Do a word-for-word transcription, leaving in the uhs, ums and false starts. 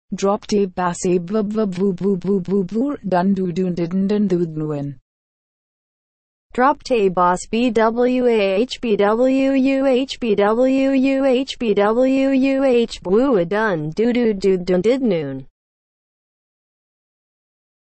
Drop tape basse blub blub blub blub blub blub blub dun doo doo didn't dun doo doo. Drop tape boss B W A H B W U H B W U H B W U H blue a dun doo doo doo dun did noon.